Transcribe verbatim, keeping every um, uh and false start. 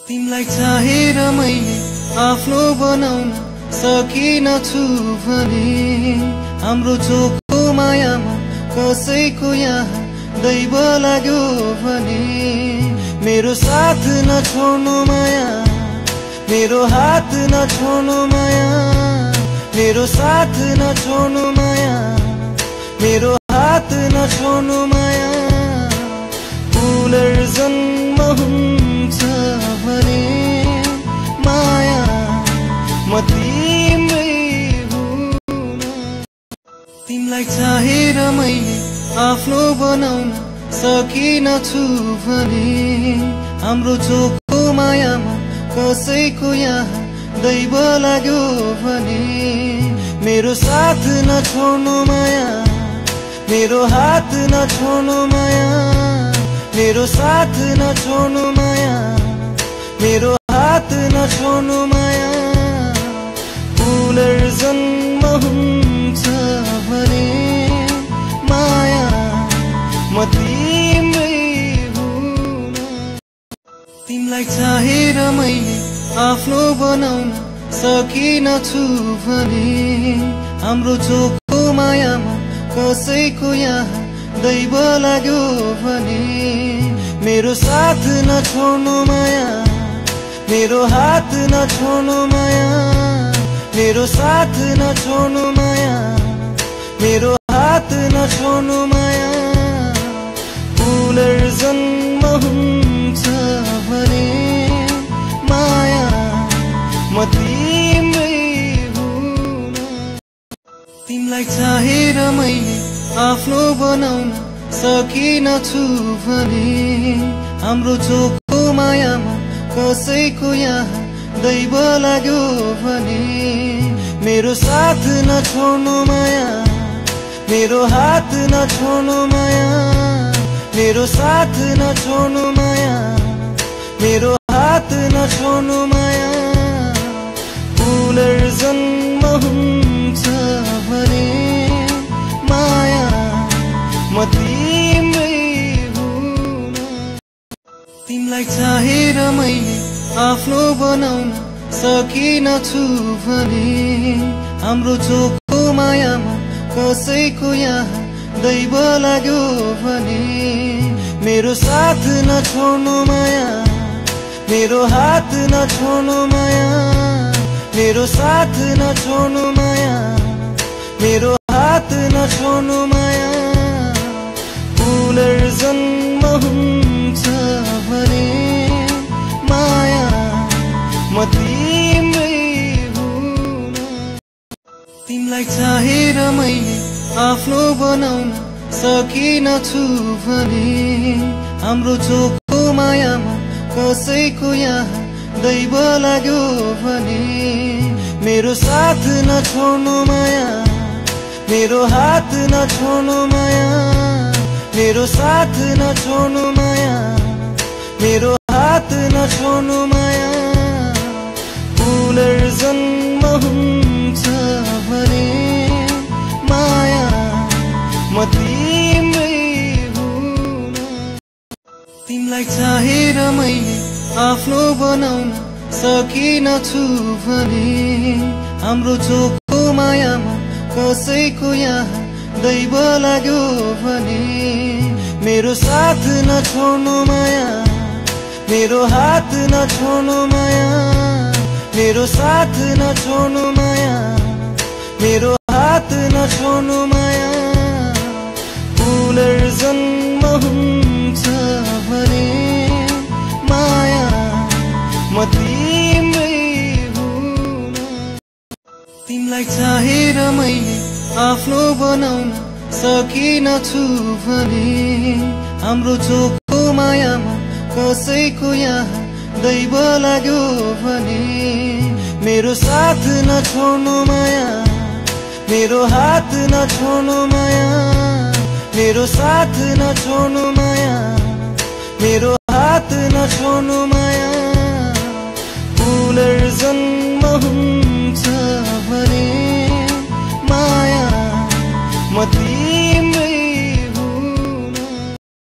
तिमलाई चाहेर मैले आफ्नो बनाउन सकिनछु भने हाम्रो चोखो मायामा कसैको यहाँ दैव लाग्यो भने मेरो साथ नछोड्नु माया, मेरो हात नछोड्नु माया, मेरो साथ नछोड्नु माया, मेरो हात नछोड्नु माया। पुनर्जन्म हुन्छ भने माया म तिम्रै हुन। तिमलाई चाहेर मैले आफ्नो बनाउन सकिनछु भने हाम्रो चोखो मायामा कसैको यहाँ दैव लाग्यो भने मेरो साथ नछोड्नु माया, मेरो हात नछोड्नु माया, मेरो साथ नछोड्नु माया, मेरो हात नछोड्नु माया। पुनर्जन्म हुन्छ भने माया म तिम्रै हुन। तिमलाई चाहेर मैले आफ्नो बनाउन सकिनछु भने हाम्रो चोखो मायामा कसैको यहाँ दैव लाग्यो भने मेरो साथ नछोड्नु माया, मेरो हात नछोड्नु माया, मेरो साथ नछोड्नु माया, मेरो हात नछोड्नु माया। पुनर्जन्म हुन्छ भने माया म तिम्रै हुन। तिमलाई चाहेर मैले आफ्नो बनाउन सकिनछु भने हाम्रो चोखो मायामा कसैको यहाँ दैव लाग्यो भने मेरो साथ नछोड्नु माया, मेरो हात नछोड्नु माया, मेरो साथ नछोड्नु माया, मेरो हात नछोड्नु माया। पुनर्जन्म हुन्छ भने माया म तिम्रै हुन। तिमलाई चाहेर मैले आफ्नो बनाउन सकिनछु भने हाम्रो चोखो मायामा कसैको यहाँ दैव लाग्यो भने मेरो साथ नछोड्नु माया, मेरो हात नछोड्नु माया, मेरो साथ नछोड्नु माया, मेरो हात नछोड्नु माया। पुनर्जन्म हुन्छ भने माया म तिम्रै हुन। तिमलाई चाहेर मैले आफ्नो बनाउन सकिनछु भने हाम्रो चोखो मायामा कसैको यहाँ दैव लाग्यो भने मेरो साथ नछोड्नु माया, मेरो हात नछोड्नु माया, मेरो साथ नछोड्नु माया, मेरो हात नछोड्नु माया। पुनर्जन्म हुन्छ भने माया म तिम्रै हुन। तिमलाई चाहेर मैले आफ्नो बनाउन सकिनछु भने हाम्रो चोखो मायामा कसैको यहाँ दैव लाग्यो भने मेरो साथ नछोड्नु माया, मेरो हात नछोड्नु माया, मेरो साथ नछोड्नु माया, मेरो हात नछोड्नु माया। पुनर्जन्म हुन्छ भने माया म तिम्रै हुन। तिमलाई चाहेर मैले आफ्नो बनाउन सकिनछु भने हाम्रो चोखो मायामा कसैको यहाँ दैव लाग्यो भने मेरो साथ नछोड्नु माया, मेरो हात नछोड्नु माया, मेरो साथ नछोड्नु माया, मेरो हात नछोड्नु माया।